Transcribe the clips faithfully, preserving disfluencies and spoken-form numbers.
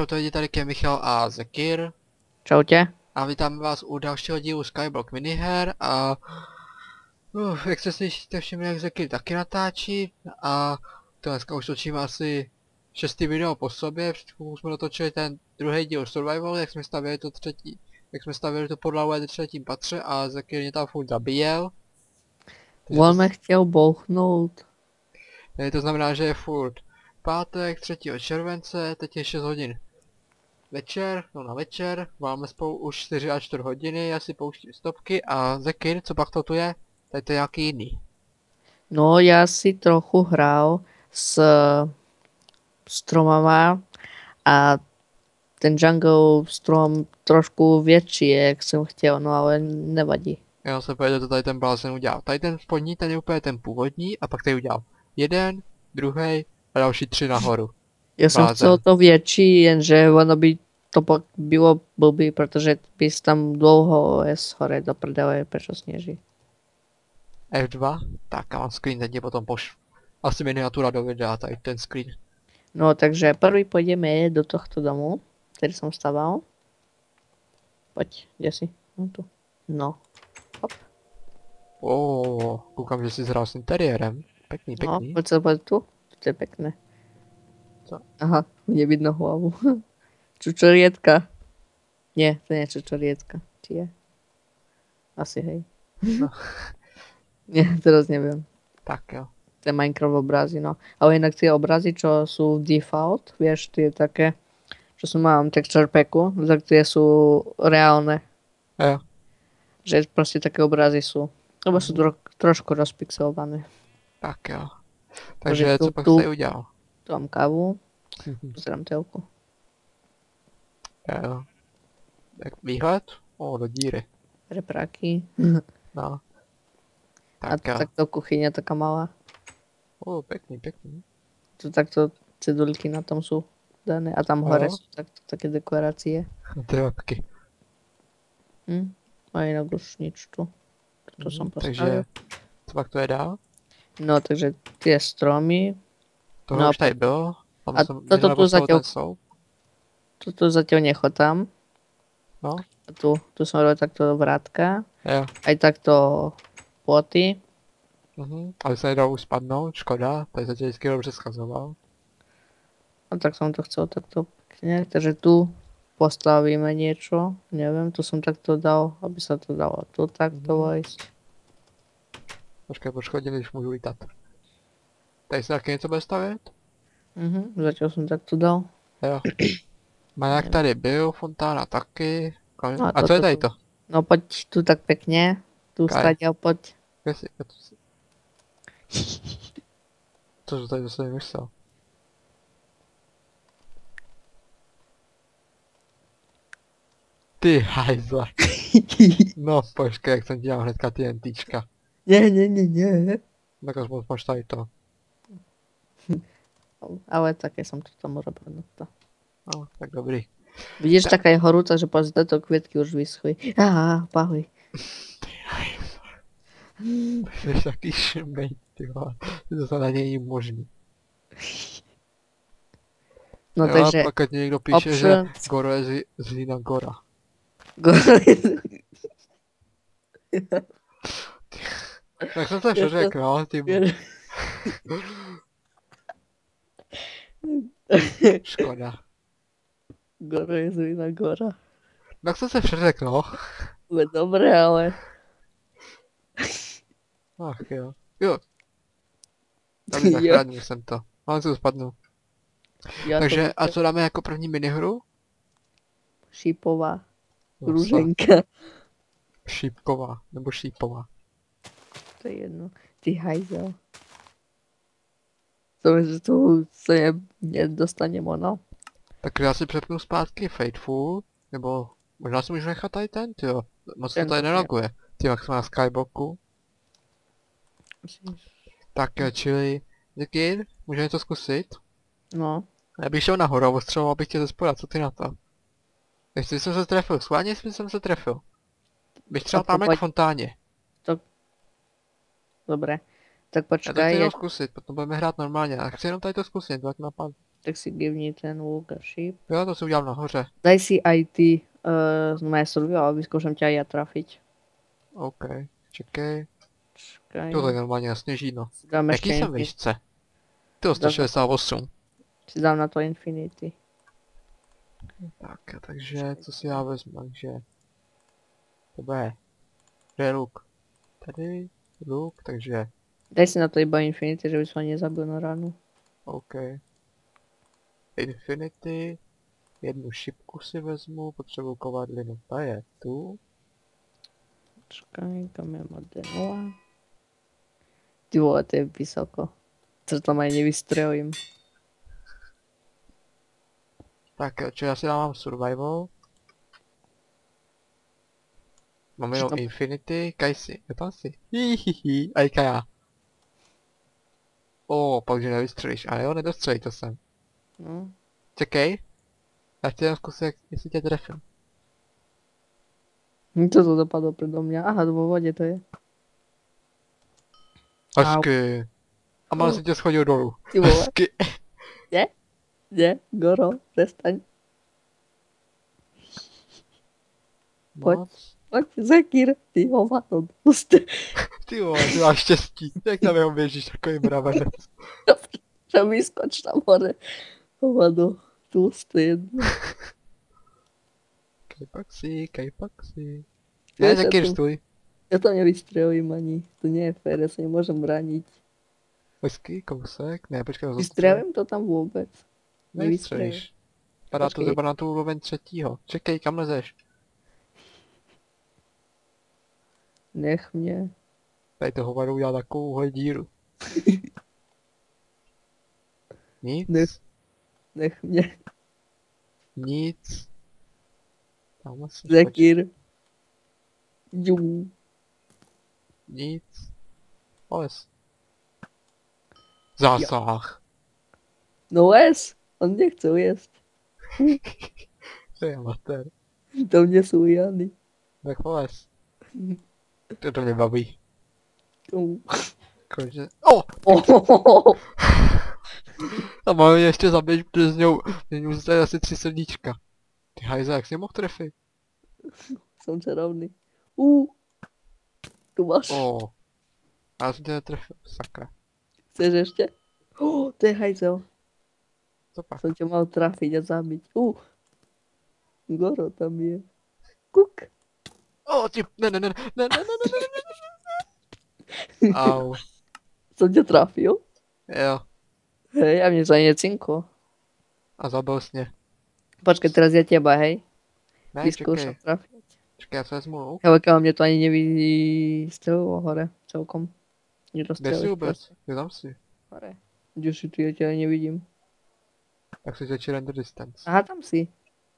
Čau, to lidi, tady je Michal a Zekir. Čau tě. A vítáme vás u dalšího dílu Skyblock miniher a... Uh, jak se slyšíte všimli, jak Zekir taky natáčí a... To dneska už točíme asi šestý video po sobě, před chvilkou jsme dotočili ten druhý díl Survival, jak jsme stavěli to třetí... Jak jsme stavěli tu podlahu ve třetím patře a Zekir mě tam furt zabíjel. On mě chtěl bouchnout. Takže to znamená, že je furt pátek, třetího července, teď je šest hodin večer, no na večer, máme spolu už čtyři a čtvrt hodiny, já si pouštím stopky a Zekir, co pak to tu je? Tady to je nějaký jiný. No, já si trochu hrál s stromama a ten jungle strom trošku větší je, jak jsem chtěl, no ale nevadí. Já se pojede to tady ten blázen udělal. Tady ten spodní, ten je úplně ten původní a pak tady udělal jeden, druhý a další tři nahoru. Já jsem Blázen. chcel to větší, jenže ono by to pak bylo blbý, protože bys tam dlouho jes hore do prdele, prečo sněží. F dva? Tak a mám screen, teď je potom pošlu. Asi miniatura do videa, tady ten screen. No, takže prvý půjdeme do tohto domu, který jsem staval. Pojď, kde jsi? No tu. No. Hop. Oh, koukám, že jsi zhrál s interiérem. Pěkný, No, pěkný. pojď se pojď tu. To je pěkné. Co? Aha, mě vidno hlavu. Čučorietka. Nie, to nie čučorietka. Či je? Asi hej. No. Nie, teraz neviem. Tak jo. To je Minecraft obrazy, no. Ale inak tie obrazy, čo sú v default, vieš, tie také, čo som mám texture packu, tak tie sú reálne. Jo. Že proste také obrazy sú. Lebo sú tro, trošku rozpixelované. Tak jo. Takže Takže co tu- pak tu- jsi udělal? Tu mám kávu, pozerám telku. Jo, jo. Jak výhled? O, do díry. Repráky. No. A Tak jo. takto kuchyňa taká malá. O, pěkný, pěkný. Tu takto cedulky na tom sú dané. A tam hore Jo. sú takto také dekorácie. To jo, taky. Hm. A inak už nič tu. To som postavil. Takže, co pak to je dál? No, takže tie stromy. Tohle No, už tady bylo. Tam a jsem toto minule tu postavil zatiaľ- ten sloup. Tuto zatiaľ nechotám. No, A tu, tu som robil takto vrátka. jo. Aj takto ploty. Mhm. Ale se nedalo už spadnout, škoda. Tady se tě vždycky dobře schazoval. A tak som to chcel takto pekne. Takže tu postavíme niečo. Neviem, tu som takto dal, aby sa to dalo tu takto Mhm. vojsť. Počkej, poškodím, když můžu lítat. Tady se taky něco bude stavět? Mhm, zatiaľ som takto dal. Jo. Maják tady byl, fontána taky. Kon- No a A co toto je tady tu. to? No poď tu tak pekne. Tu Kaj. stadiaľ poď. Kde jsi? Já to si- Cože tady zase vymyslel? Ty hajzle. No počkej, jak jsem dělal hnedka ty NTčka. Nie, nie, nie, nie. Tak aspoň máš tady to. Ale také som to tam urobil na to. No, tak dobrý. Vidíš, Tak. taká je horúca, že pozri, tieto kvietky už vyschli. Aha, pahuj. Ty hajzle. Jsi taký šmej, ty vole. To se na něj možný. No jo, takže... a pak ať někdo píše, že options. Goro je z, z Lina Gora. Tak jsem to ještě řekl, no, ty vole. Škoda. Goro je zlina Gora. Tak jsem se přeřekl, no. Je dobré, ale... Ach jo. Jo. Tady Jo. zachránil jsem to. Mám se spadnu. Ja Takže to a co dáme jako první minihru? Šípová. No, Růženka. Šípková, nebo šípová. To je jedno. Ty hajzel. To že tu se ne, nedostanem ono. Tak já si přepnu zpátky Fateful, nebo možná si můžu nechat tady ten, tyjo. Moc to Ten tady to nelaguje. Ty jak jsme na Skyblocku. Tak jo, čili... Zekir, můžeme něco zkusit? No. Já bych šel nahoru a ostřeloval bych tě ze spoda, co ty na to? Jestli jsem se trefil, schválně jestli jsem se trefil. Bych třeba Tak tam pojď. k fontáně. Dobre. Tak Já to chci počkaj, jenom jak... zkusit, potom budeme hrát normálně. A chci jenom tady to zkusit, to jak napadne. Tak si givni ten luk a šíp. Jo, to si udělám nahoře. Daj si aj ty uh, z mé survival, vyskúšam ťa aj ja trafiť. OK, čekej. Čakaj. To je normálně nasněží, no. Si dám Jaký ešte jsem infinity. výšce? To sto šedesát osm. Si dám na to infinity. Tak, takže co si já vezmu, takže... To bude... Kde je luk? Tady, luk, takže... Daj si na to iba infinity, že by som ho nezabil na ránu. OK. Infinity. Jednu šipku si vezmu, potřebuji kovadlinu, ta je tu. Čakaj, kam je má D nula. Ty vole, to je vysoko. To tam aj nevystrelím. Tak jo, čo já si dávám survival. Mám jenom Přitom- infinity, kaj si, je tam si. Hihihi, a jka já. O, pak že nevystřelíš, ale jo, nedostřelí to sem. No. Čekej. Já chci jenom zkusit, jak- jestli tě trefím. To to dopadlo predo mňa. Aha, to vo vode to je. Hezky. A mám si tě schodil dolů. Ty vole. Hezky. Nie, Goro, prestaň. Pojď. Moc. Pojď, Zekír, ty hovado, puste. Ty vole, ty máš štěstí. Jak tam jeho běžíš takový bravenec. Že vyskoč tam hore. Hovado, tlusté jedno. Kajpaxi, kajpaxi. Vieš, Ne, ja Zekir, tu- stůj. Ja to nevystrelím ani. To nie je fér, ja sa nemôžem brániť. Hezky, kousek. Ne, počkej, ho Vystrelím to tam vôbec. Nevystřelíš. Padá to Počkej. zhruba na tu úroveň třetího. Čekej, kam lezeš? Nech mě. Tady to hovado udělal takovouhle díru. Nic, Nech. Nech mě. nic. Tamhle se Zekír. Jú. Nic. Les. Zásah. No les. On nechce ujezd. To je amatér. To mě jsou Jany. Tak les. To to mě baví. Ú. Konečně. O! Oh. A máme mě ještě zabít, protože z něj mě zůstane asi tři srdíčka. Ty hajza, jak jsi mě mohl trefit? Jsem čarovný. Ú. Tu máš. O. A já jsem tě netrefil, sakra. Chceš ještě? Oh, to je hajzel. Co pak? Jsem tě mal trafiť a zabiť. Ú. Goro tam je. Kuk. O, ty, ne, ne, ne, ne, ne, ne, ne, ne, ne, ne. Au. Jsem tě trafil? Jo. Hej, a mě za ně cinko. A zabil jsi mě. Počkej, teraz ja teba, hej. Ne, Vyskúšam čekej. trafiť. Čekej, já se vezmu luk. Ale kámo, mne to ani nevystrelilo hore celkom. Kde Nedostreliš jsi vůbec? proste. Kde tam jsi? Hore. Kde si tu, ja ťa ani nevidím. Tak si začít render distance. Aha, tam si.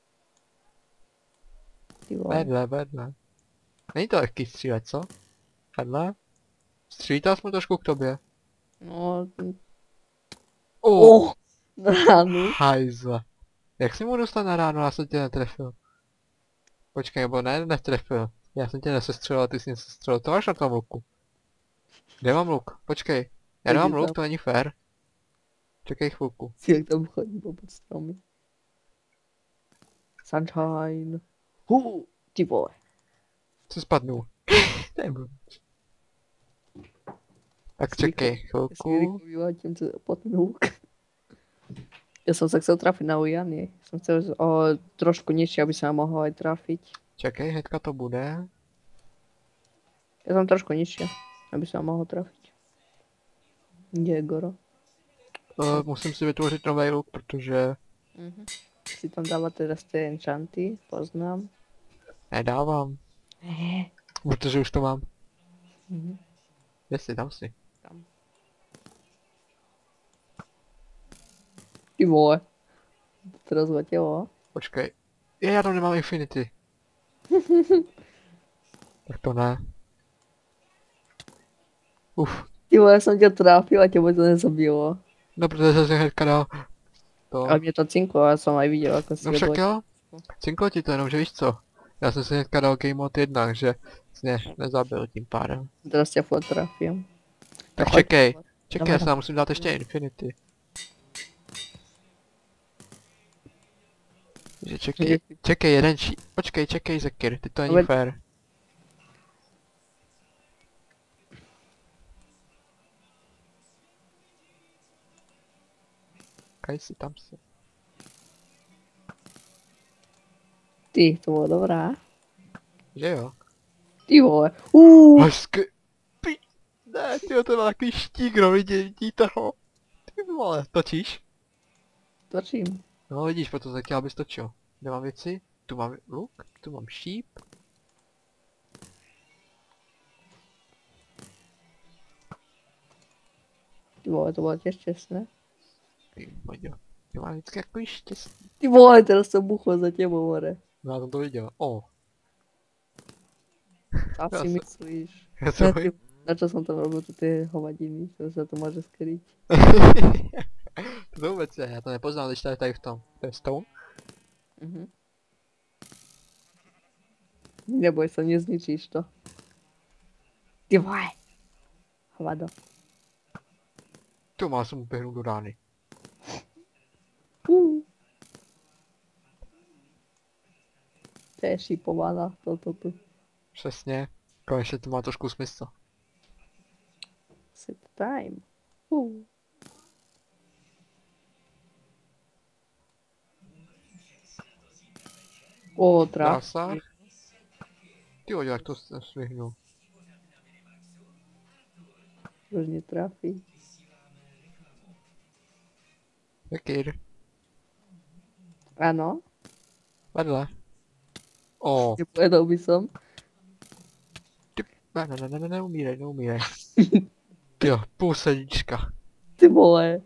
Ty vole. Vedle, vedle. Není to lehký střílet, co? Vedle? Střílítal jsme trošku k tobě. No, O, oh, na ránu. hajzle. Jak jsi mu dostal na ráno, já jsem tě netrefil. Počkej, nebo ne, netrefil. Já jsem tě nesestřelil, ty jsi mě sestřelil. To máš na tom luku. Kde mám luk? Počkej. Já Tak nemám je luk, tam. to není fér. Čekej chvilku. Si jak tam chodí popod stromy. Sunshine. Hu, ty vole. Co spadnu? Nebudu. Tak Si čekej Ja si chvilku. rýchlo vyvátim cez pod ten lúk. Ja som sa chcel trafiť na Ujany. Som chcel o, trošku nižšie, aby sa ma mohol aj trafiť. Čekej, hnedka to bude. Ja som trošku nižšie, aby sa ma mohol trafiť. Kde je Goro? Uh, musím si vytvořit nový luk, protože Mhm. Si tam dáva teraz tie enchanty, poznám. nedávám. Ne. Protože už to mám. Mhm. Kde jsi, tam si. Tam. Ty vole. Teraz letělo. Počkej. Je, já tam nemám infinity. Tak to ne. Uf. Ty vole, ja som ťa trafil a teba to nezabilo. No, protože jsem hnedka dal to. Ale mne to cinklo, ja som aj videl, ako si No však jo. Cinklo ti to, jenom, že víš co. Já jsem si hnedka dal game mode jedna, že jsi mě nezabil tím pádem. Teraz ťa furt trafím. Tak No, čekej. choď. Čekej, Dobré. já se tam musím dát ještě infinity. Že čekej, čekej jeden ší... Počkej, čekej Zekir, ty to není fér. Kaj si tam se. Ty, to bylo dobrá. Že jo? Ty vole. Uuuu. Hezky. Pí... Ne, tyjo, to má takový štík, no vidí, vidíte ho. Ty vole, točíš? Točím. No vidíš, proto se chtěl, abys točil. Kde mám věci? Tu mám luk, tu mám šíp. Ty vole, to bylo těž čestné. Ty voďo, ty mám vždycky jako štěstí. Ty vole, teraz jsem buchol za těma, more. No já jsem to viděl, o. Co Já si se- myslíš? Já Na, jsem... ty, na čo jsem tam robil tu ty hovadiny, to se to může skryť. To vůbec ne, já to nepoznám, když tady tady v tom. To je stone? Mhm. Neboj se, nezničíš to. Ty vole. Hovado. Tu má jsem uběhnout do rány. Uh. To je šípována, toto tu. Přesně. Konečně to má trošku smysl. Set time. Uh. O, traf. Trasa. Ty voďo, jak to jsem svihnul. Už netrafí. Zekir. Ano, Vedle. O. nepojedal by som. Ty... Ne, ne, ne, ne, ne, neumírej, neumírej. Jo, půl sedíčka. Ty vole.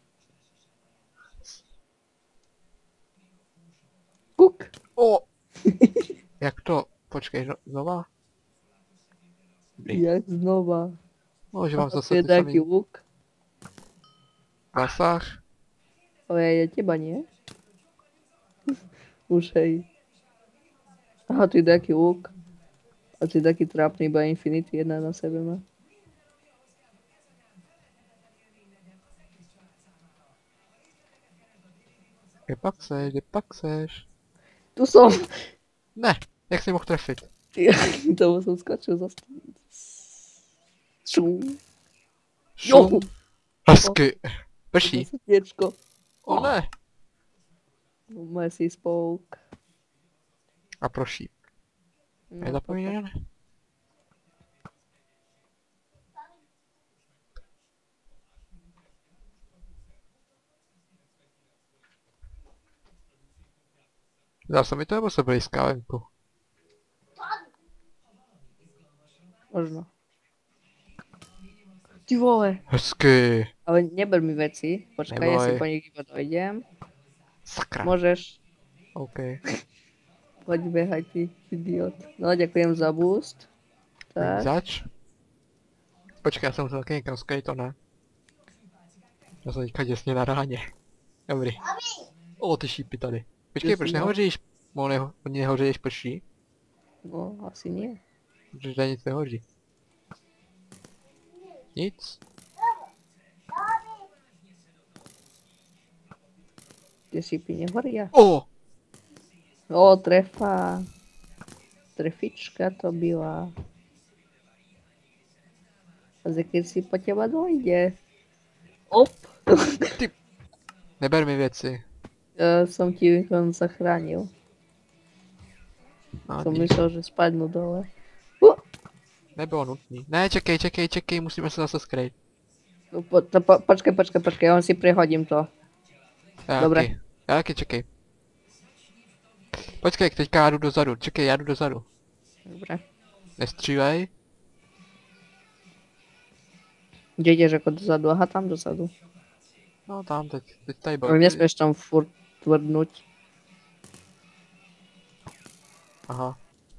Kuk. O! Jak to? Počkej, no, znova? Dobrý. Jak znova. No, že mám A zase je ty taký samý luk. zasah. Ale je teba, nie? Už hej. Aha, tu je taký luk. A tu je taký trápny, iba Infinity jedna na sebe má. Kde pak seš, kde pak seš? Tu som. Ne, jak jsi mohl trefit? Ty, tomu som skočil za stůl. Šum. Šum. Hezky. Prší. Srdiečko. O ne. Moje si spouk. A proší. No, Nezapomínej, ne? Dal se mi to nebo se blízká venku? Možno. Ty vole. Hezky. Ale neber mi veci. Počkaj, ja si Neboj. po nich iba dojdem. Sakra. Môžeš. OK. Poď behaj, ty idiot. No, ďakujem za boost. Tak. Zač. Počkej, já jsem musel taky někam skryt, to ne? Já jsem teďka děsně na ráně. Dobrý. O, ty šípy tady. Počkej, Ty proč jsi no. nehoříš? On neho, oni nehoří, když prší? No, asi nie. Protože tady nic nehoří. Nic? Tie šípy nehoria. O! O, trefa. Trefička to byla. A Zekir si po teba dojde. Op. Neber mi věci. Ja som ti len zachránil. No, Som dík. myslel, že spadnú dole. Nebylo nutný. Ne, čekej, čekej, čekej, musíme se zase skryt. No, po, to, po, počkej, počkej, počkej, on si prehodím to. Já Dobré. taky. Já taky, čekej. Počkej, teďka já jdu dozadu, čekej, já jdu dozadu. Dobre. Nestřílej. Kde ideš ako dozadu? Aha, tam dozadu. No tam, teď, teď tady byl. Ale nesmieš tam furt tvrdnúť. Aha.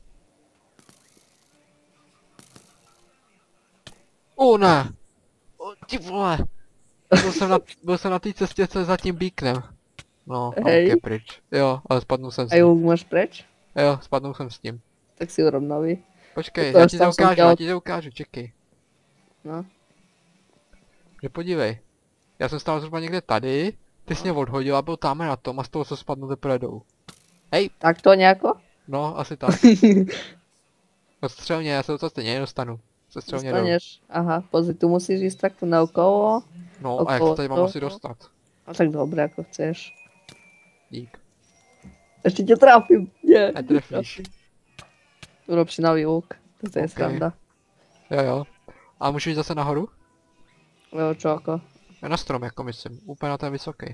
O ne! O, ty vole! Byl jsem na, byl jsem na té cestě, co je za tím bíknem. No, a Hej. ok, je pryč. Jo, ale spadnul jsem s A ním. ju máš preč? Jo, spadnul jsem s tím. Tak si urob nový. Počkej, To já až ti tam to jsem ukážu, dělal- já ti to ukážu, čekej. No. Že podívej. Já jsem stál zhruba někde tady, ty jsi mě odhodil a byl tam na tom a z toho se spadnu teprve dolů. Hej, Tak to nejako? no, asi tak. Odstřel mě, já se to stejně nedostanu. Sestřel mě dolů. Dostaneš. Aha, pozri, tu musíš ísť takto naokolo. No, a jak se tady mám asi dostat? No tak dobre, ako chceš. Dík. Ešte ťa trápim. Nie. Netrefíš. Urob si nový luk. Toto je Ok. sranda. Jo, jo. A můžu jít zase nahoru? Jo, čo ako? Já na strom, jako myslím. Úplně na ten vysoký.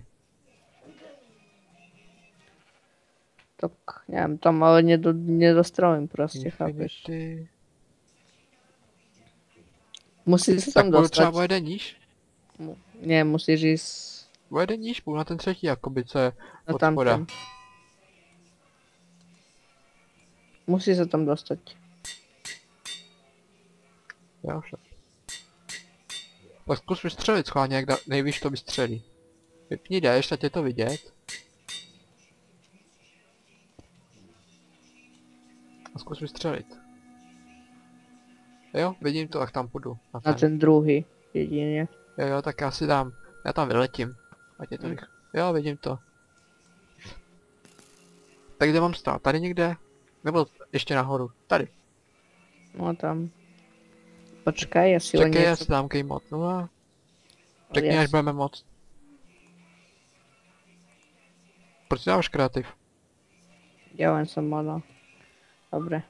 Tak, neviem, tam ale nedo, nedostrelím proste, chápeš. Infinity. Musíš sa Tak tam půjdu třeba dostať. o jeden níž? Mu- Nie, musíš ísť O jeden níž, půjdu na ten třetí, jakoby, co je na od tam spoda. ten. Musíš sa tam dostať. Jo, však. Tak zkus vystřelit schválně, jak da- nejvíš to vystřelí. Vypni déšť, ať je to vidět. A zkus vystřelit. Jo, vidím to, tak tam půjdu. Na ten. Na ten druhý jedine. Jo, jo, tak já si dám. Já tam vyletím. Ať je to Hm. rychle. Jo, vidím to. Tak kde mám stát? Tady někde? Nebo ještě nahoru? Tady. No tam. Počkaj, ja si len Čekej, já něco... si dám kej moc. No a... Řekni, až Jas. budeme moc. Proč dáváš kreativ? Ja len som mal, no. Dobre.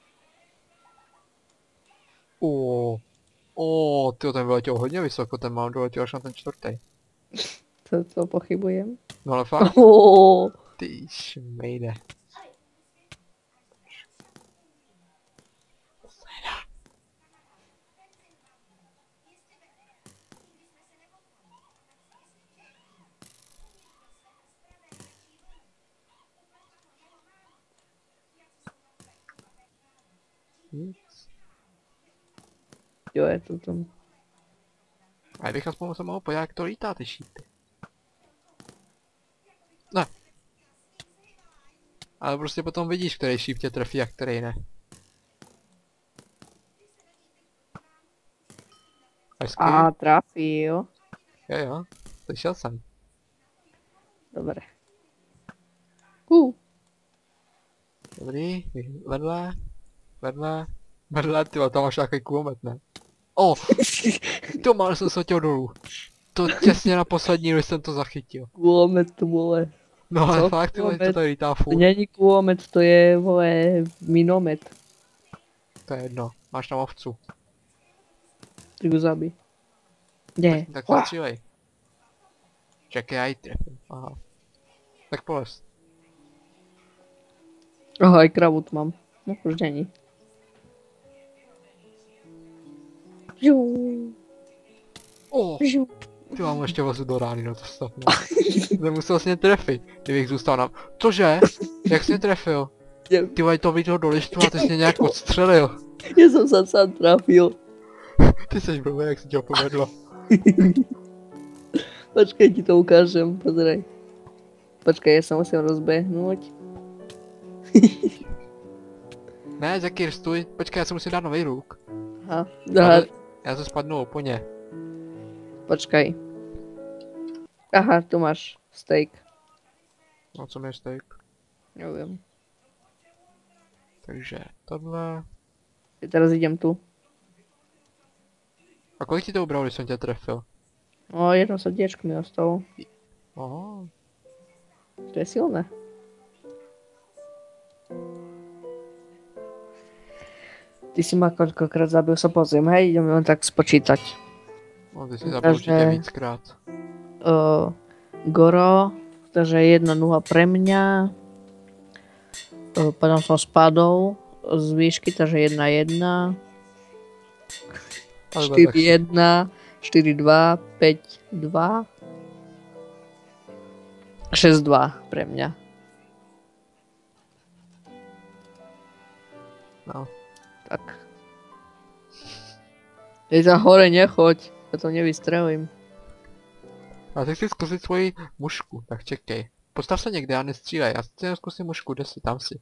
Oooo. Oooo, tyjo, ten vyletěl hodně vysoko, ten mám doletěl až na ten čtvrtý. To, to pochybujem. No ale fakt, Oh, ty šmejde. Nic. jo, je to tam. A já bych aspoň se mohl podívat, jak to lítá ty šípy. Ne. Ale prostě potom vidíš, který šíp tě trefí a který ne. Hezky. A trafil. Jo jo, slyšel jsem. Dobre. Uh, Dobrý, vedle, vedle, vedle, tyjo, tam máš nějaký kulomet, ne? O, to mal jsem se hoďil dolů. To těsně na poslední, když jsem to zachytil. kulomet to vole. No ale Co fakt, ty vole, to kulomet? tady lítá To furt. není kulomet, to je vole minomet. To je jedno, máš tam ovcu. Ty ho zabij. Ne. Tak Uah, zastřílej. Čekaj, já ji trefím, aha. Tak polez. Aha, aj kravu tu mám. No už není. Žu, O, žu. ty mám ještě vozu do rány, no to snad ne. Nemusel jsi mě trefit, kdybych zůstal na... Cože? Jak jsi mě trefil? Ne, Ty vole, to viděl do listu a ty jsi mě nějak odstřelil. ja som sa sám trafil. Ty jsi blbý, jak se ti ho povedlo. Počkaj, ti to ukážem, pozeraj. Počkaj, ja sa musím rozbehnúť. Ne, Zekir, stůj, počkej, já si musím dát nový luk. Aha, aha, Ale já se spadnu úplně. počkaj. Aha, tu máš steak. No co mi je steak? Neviem. Takže tohle. Ja teraz idem tu. A kolik ti to ubral, když jsem tě trefil? No, jedno srdiečko mi ostalo. Aha. To je silné. Ty si ma koľkokrát zabil, sa pozriem, hej, ideme len tak spočítať. No ty si zabil určitě Takže- víckrát. Uh, Goro, takže jedna nula pre mňa. Uh, potom som spadol z výšky, takže jedna jedna. Ale štyri tak si- jedna, štyri dva, päť dva. šesť dva pre mňa. No. Tak. Ty za hore nechoď, ja to nevystrelím. A ty chci zkusit svoji mušku, tak čekej. Postav se někde a nestřílej, já si zkusím mušku, kde si, tam si.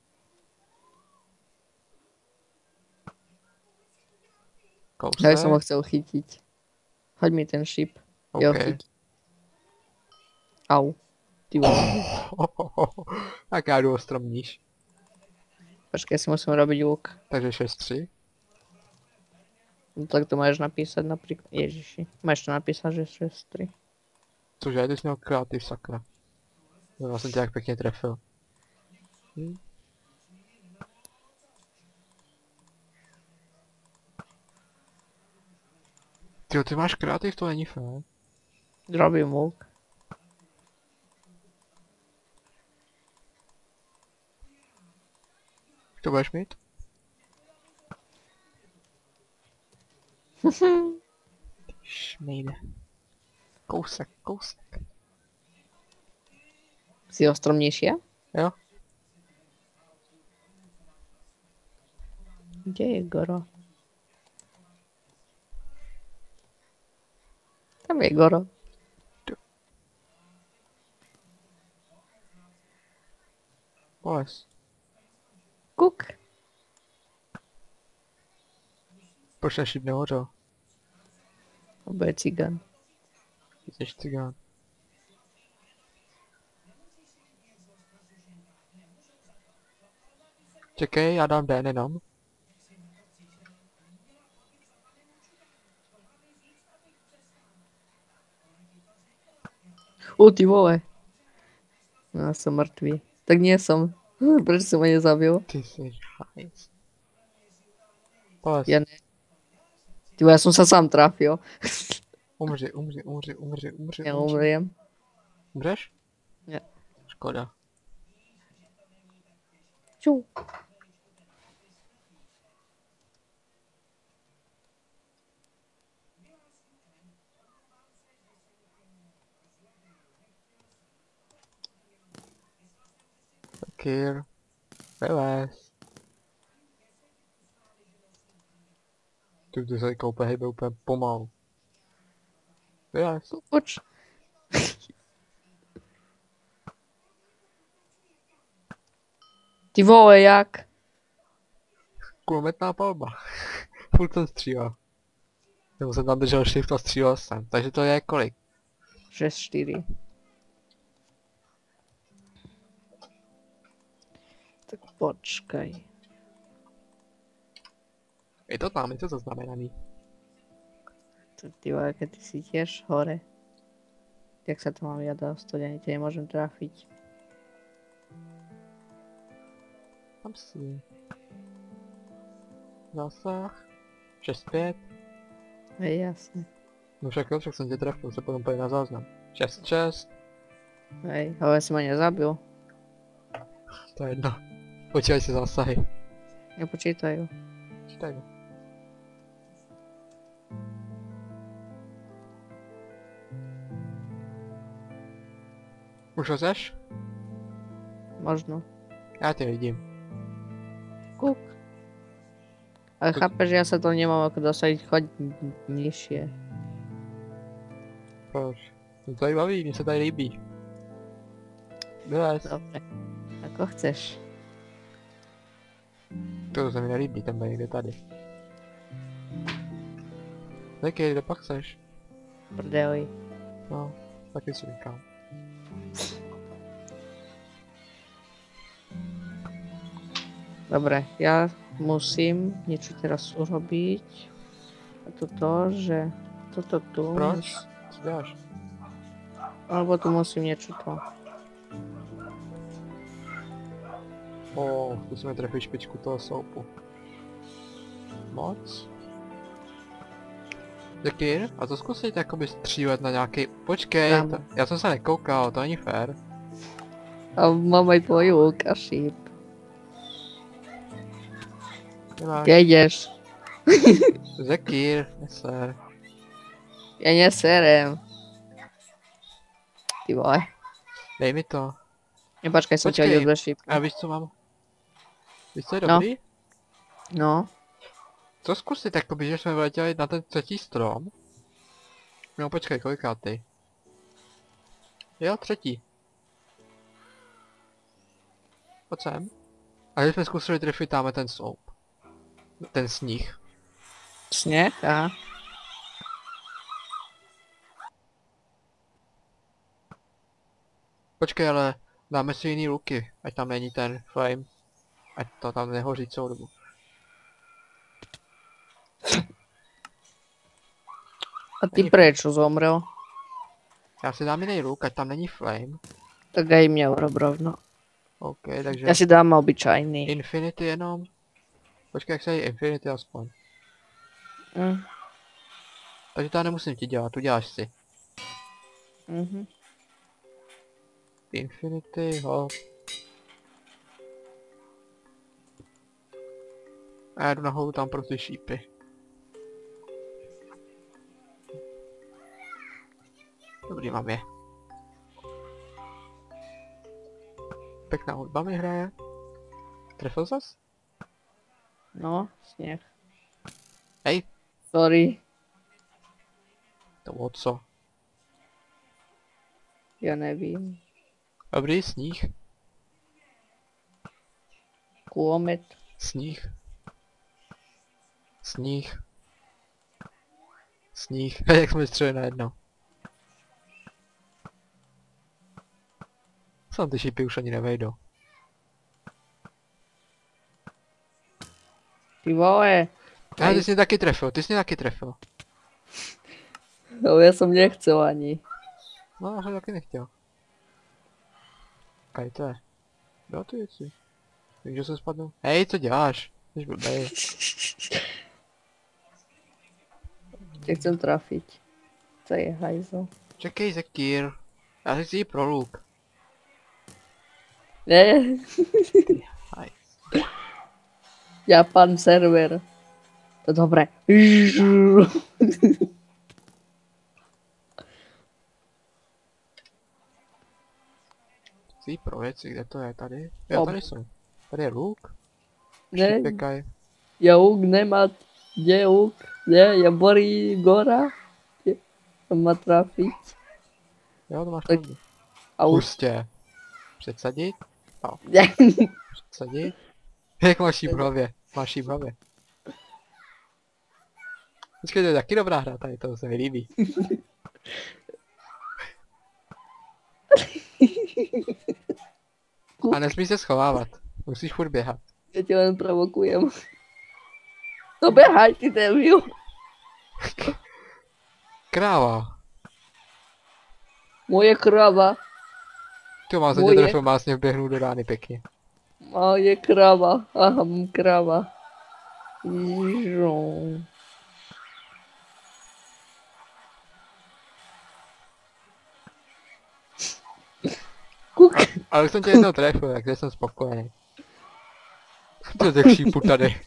Kousek. Ja som ho chcel chytiť. Hoď mi ten šíp. Jo, OK. chyť. Au. Ty Ty vole. Tak já jdu o strom níž. Počkej, si musím robiť luk. Takže šest tři. No, tak to máš napísať napríklad. Ježiši. Máš to napísať, že šesť tri. Cože, ty jsi měl kreativ, sakra. No, já jsem tě jak pěkně trefil. Hm. Tyjo, ty máš kreativ, to není fér. Robím luk. To budeš mít? Tyž, nejde. Kousek, kousek. Si ostromnejšia? Jo? Kde je Goro? Tam je Goro. Poles. Kuk. Proč naši nehořel? Obe je cigán. Ty jsi cigán. Čekej, já dám den jenom. O, ty vole. No, ja som mŕtvý. Tak nie som. Prečo som ma nezabil? Ty jsi hajs. Poles. Ja ne. Ty vole, ja som sa sám trafil. Umři, umři, umři, umři, umři, Ja umři. umriem. Umřeš? Ne. Škoda. Ču. Kill. Vylez. Ty ty se teďka úplně hejbe úplně pomalu. Vylez. Poč. Ty vole, jak? Kulometná palba. Furt jsem střílel. Nebo jsem tam držel shift a střílel jsem. Takže to je kolik? šesť štyri. Tak počkaj. Je to tam, je to zaznamenaný. To ty vole, keď ty si tiež hore. Jak sa to mám ja dostať? Ani ťa nemôžem trafiť. Tam si. Zásah. šest pět. Je jasné. No však jo, však jsem tě trefil, se potom pojď na záznam. šest šest. Hej, ale si ma nezabil. To je jedno. Počítaj si zásahy. Nepočítajú. Čítaj to. Už ho seš? Možno. Já tě vidím. Kuk. Ale To- chápeš, že ja sa to nemám ako dosadiť, choď nižšie. Proč? To tady baví, mně se tady líbí. Vylez. Dobre. Ako chceš. To se mi nelíbí, ten byl někde tady. Taky, kde pak seš? Prdeli. No, taky si říkám. Dobre, ja musím niečo teraz urobiť. A to to, že toto tu... Proč? Co děláš? Alebo tu musím niečo to. O, zkusíme trefit špičku toho soupu. Moc? Jakir? A to zkusit jakoby střílet na nějaký... Počkej, Tam. to, já jsem se nekoukal, to není fér. A mám aj tvoju Lukáši. Nemáš. Kde ideš? Zekír, neser. Ja neserem. Ty vole. Dej mi to. Nepačkaj, som ti Počkej. hodil do šípky. A víš co mám? Víš co je No. dobrý? No. Co zkusit, jakoby, že jsme vyletěli na ten třetí strom? No počkej, kolikátý? Jo, třetí. Pojď sem. A že jsme zkusili trefit tamhle ten sloup. Ten sníh. Sněh, aha. Počkej, ale dáme si jiný luky, ať tam není ten flame. Ať to tam nehoří celou dobu. A ty prečo zomrel? Já si dám jiný luk, ať tam není flame. Tak aj mňa urob rovno. OK, takže... Ja si dám obyčajný. Infinity jenom. Počkej, jak se jí Infinity aspoň. Mm. Takže to já nemusím ti dělat, uděláš si. Mhm. Infinity, hop. A já jdu nahoru tam pro ty šípy. Dobrý, mám je. Pěkná hudba mi hraje. Trefil zas? No, sněh. Hej, Sorry, to bylo co? ja nevím. Dobrý, sníh. Kômet. Sníh. Sníh. Sníh. Jak jsme střeli najednou. Sam ty šípy už ani nevejdou. Ty vole. Ale ty jsi mě taky trefil, ty jsi mě taky trefil. No, ja som nechcel ani. No, já jsem taky nechtěl. Kaj to je? Jo, ty věci. Takže se spadnu. Hej, co děláš? Jsi blbej. Tě chcem trafiť. To je hajzel. Čekej, Zekýr. Já si chci jít pro luk. Ne, Haj. Japan server. To dobré. Chci jít pro věci, kde to je? Tady? Jo, Ob. tady jsou. Tady je luk. Ne, Šípekaj. ja luk nemá. Kde je luk? Kde je borí gora? Kde to má trafiť? Jo, to máš Tak- pravdu. A už. Pustě. Předsadit? Ne. Předsadit? Jak máš jí v hlavě? Máš jí v hlavě. Počkej, to je taky dobrá hra, tady to se mi líbí. A nesmíš se schovávat. Musíš furt běhat. Ja ťa len provokujem. No behaj, ty debil. Kráva. Moje krava. To má se tě Moje. trefil, másně vběhnu do rány pěkně. Moje krava. Aha, mám krava. Ježou. Kuk. Ale už jsem tě jednou trefil, takže jsem spokojený. To je tak šípu tady.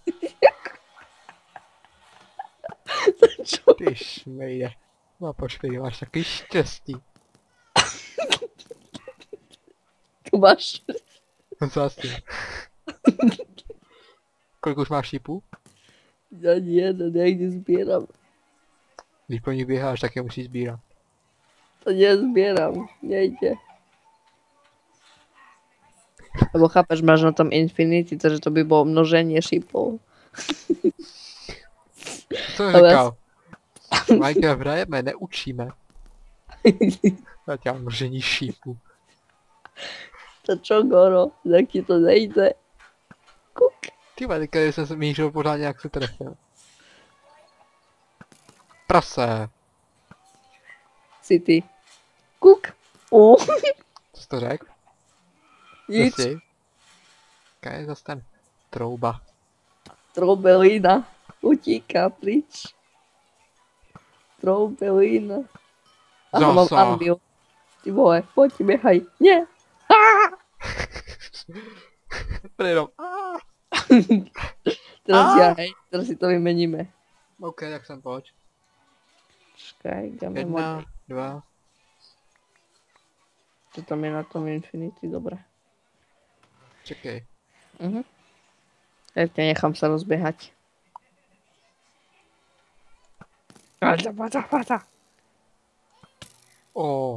Čo? Ty šmejde. No počkej, máš taky štěstí. Tu máš. Co s tím? Kolik už máš šípů? Ani jeden, ja ich nezbieram. Když po nich běháš, tak je musíš sbírat. To nezbieram, nejde. Lebo chápeš, máš na tom Infinity, takže to by bolo množenie šipov. Co jsi Ale- říkal? Minecraft hrajeme, neučíme. Já tě mám mržení šípů. To čo, Goro? Tak ti to nejde. Kuk. Ty vole, teďka jsem se mířil pořád nějak se trefil. Prase. Si ty. Kuk. O, Co jsi to řekl? nic. Jsi? Jaká je zase ten trouba? Troubelina. Utíká pryč. Troubelina. Aha, mám Zasa. anvil. Ty vole, poď, behaj. Nie. Pridom. Teraz Á. ja, hej, teraz si to vymeníme. OK, tak jsem pojď. Čakaj, dáme Jedna, mod. dva. To tam je na tom Infinity, dobre. Čekej. Mhm. Ja ťa nechám sa rozbiehať. Pata, pata, pata. O,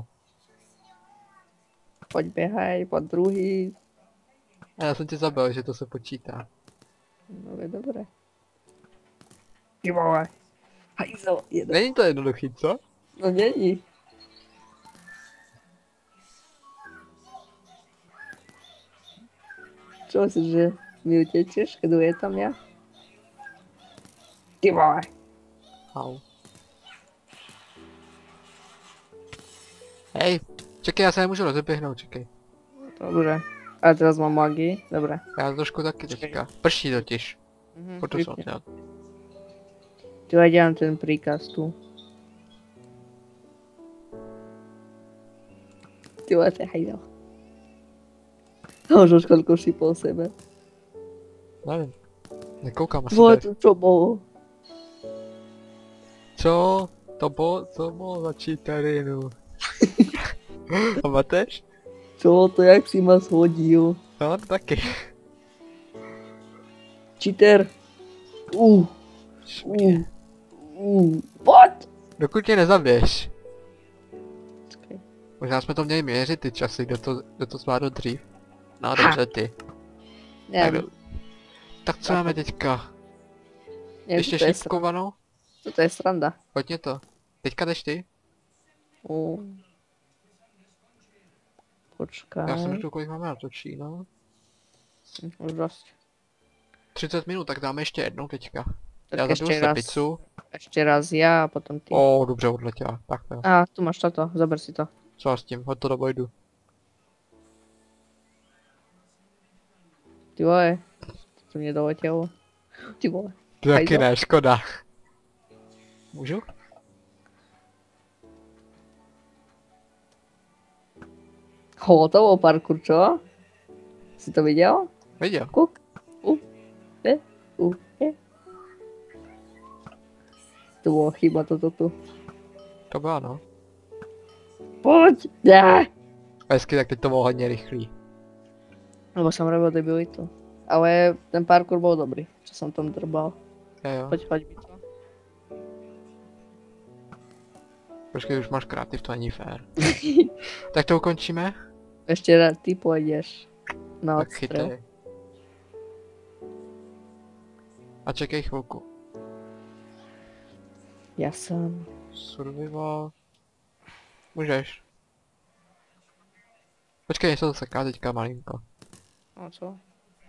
Poď behaj, poď druhý. a já jsem tě zabil, že to se počítá. No je dobré. Ty vole. Hajzel, jeden. Není to jednoduchý, co? No není. Čo myslíš, že mi utečeš, keď je tam ja? Ty vole. Au. Hej, čekej, já se nemůžu rozeběhnout, čekej. Dobre. A teraz mám magii, dobre. Já trošku taky teďka. Prší totiž. Mhm, Proto jsem vypni. chtěl. Ty vole, dělám ten príkaz tu. Ty vole, to je hajdel. Už už koľko šípol sebe. Nevím. Nekoukám asi Vole, tady. to čo bolo? Co? To bylo, co bylo za cheaterinu? Pamatuješ? Čo to, jak si ma shodil? No, to taky. Cheater. Uh, Šmír. uh, uh, what? Dokud tě nezabiješ. Počkej. Možná jsme to měli měřit ty časy, kdo to, kdo to zvládl dřív. No dobře ty. Tak, Neviem, do... tak co máme teďka? neviem, Ještě to je, sranda. šipkovanou? To je sranda. Pojď to. Teďka jdeš ty? Uh. Počkaj. Já jsem řekl, kolik máme natočí, no. Hm, Už dosť. třicet minut, tak dáme ještě jednou teďka. Tak Já zabiju ešte se raz, pizzu. ešte raz ja a potom ty. O, dobře odletěla. Tak jo. A tu máš toto, zober si to. Co já s tím? Hoď to do bojdu. Ty vole, to mě doletělo. Ty vole. Ty taky Hajdo. ne, škoda. Můžu? Ho, to bol parkour, čo? Si to videl? Viděl. Kuk. U. E. U. E. To bolo chyba toto tu. To bylo no. Poď! Ne! Hezky, tak teď to bylo hodně rychlý. Lebo som robil debilitu. Ale ten parkour bol dobrý, čo som tam drbal. Jo, jo. Poď, poď mi to. Počkej, už máš kreativ, to není fér. Tak to ukončíme? Ešte raz ty pôjdeš na Tak odstrel. chytej. A čekej chvilku. Ja som. Survival. Můžeš. Počkej, něco to seká teďka malinko. No co?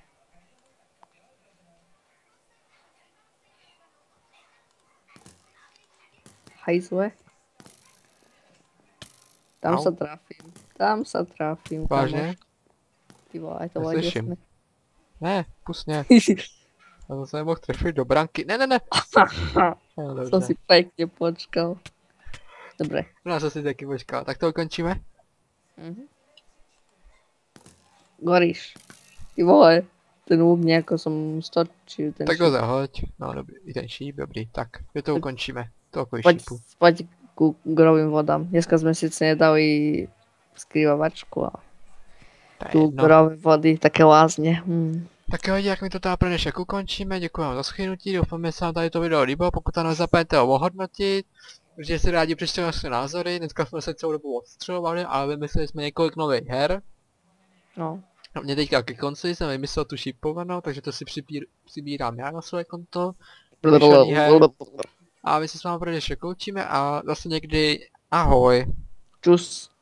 Hajzle. Tam Au. sa trafím. Tam sa trafím. Vážně? kamoš. Ty vole, aj to bolo Neslyším. desné. Ne, pust mě. Já jsem se nemohl trefit do branky. Ne, ne, ne. No, dobře. Som si pekne počkal. Dobre. No, jsem si taky počkal. Tak to ukončíme? Mhm. Goríš. Ty vole. Ten luk nejako som stočil. Ten Tak šíp. ho zahoď. No, dobrý. I ten šíp, dobrý. Tak, my to Tak- ukončíme. To okoj Poď, šípu. poď ku gorovým vodám. Dneska sme síce nedali skrývavačku, ale To je tu jedno. gorové vody, také lázně. Hmm. Tak jo, jak mi to teda pro dnešek ukončíme, děkuji vám za shlédnutí, doufám, že se vám tady to video líbilo, pokud to nezapomeňte ho ohodnotit, protože si rádi přečteme naše názory, dneska jsme se celou dobu odstřelovali, ale vymysleli jsme několik nových her. No. A mě teďka ke konci jsem vymyslel tu šipovanou, takže to si připír, přibírám já na své konto. Vyšlený her. A my se s vámi pro dnešek loučíme a zase někdy ahoj. Čus.